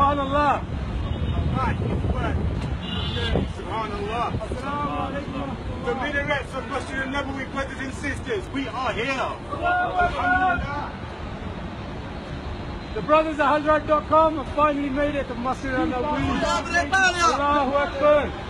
Subhanallah. Subhanallah. The minarets of Masjid al-Nabawi, brothers and sisters, we are here. Alhamdulillah. The brothers at Hazrat.com have finally made it to Masjid al-Nabawi. Allahu Akbar.